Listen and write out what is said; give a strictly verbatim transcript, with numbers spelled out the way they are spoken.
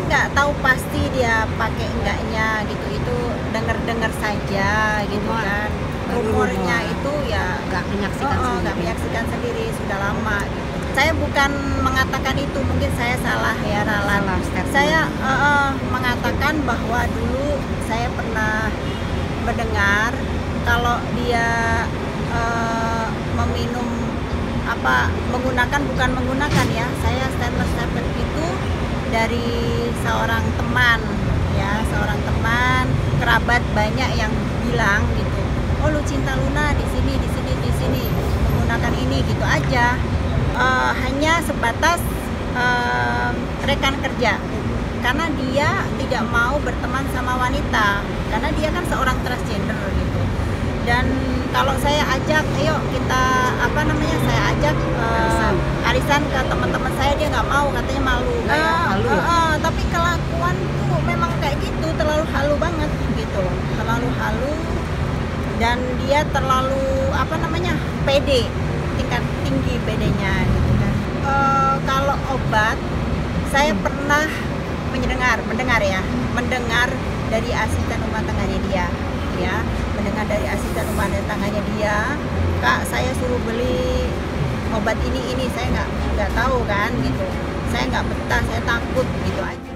nggak tahu pasti dia pakai enggaknya gitu, itu dengar-dengar saja gitu Rumor. kan. Baru Rumornya rumor. itu ya Nggak menyaksikan oh, oh, nggak sendiri. menyaksikan sendiri sudah lama gitu. Saya bukan mengatakan itu, mungkin saya salah ya Ralan. Salah statement. Saya uh, uh, mengatakan bahwa dulu saya pernah mendengar kalau dia uh, meminum apa menggunakan bukan menggunakan ya, saya statement-statement itu dari seorang teman ya, seorang teman kerabat banyak yang bilang gitu, oh Lucinta Luna di sini di sini di sini menggunakan ini gitu aja. Uh, hanya sebatas uh, rekan kerja, karena dia tidak mau berteman sama wanita, karena dia kan seorang transgender gitu. Dan kalau saya ajak, ayo kita apa namanya, saya ajak uh, arisan ke teman-teman saya, dia nggak mau, katanya malu. Kayak Uh, halu uh, ya? uh, tapi kelakuan tuh memang kayak gitu, terlalu halu banget gitu loh, terlalu halu, dan dia terlalu apa namanya pede, tingkat tinggi pedenya gitu kan. Uh, kalau obat, saya hmm. pernah mendengar, mendengar ya, mendengar dari asisten rumah tangganya dia, ya, mendengar dari asisten rumah tangganya dia, Kak, saya suruh beli obat ini ini, saya nggak nggak tahu kan gitu, saya nggak betah, saya takut gitu aja.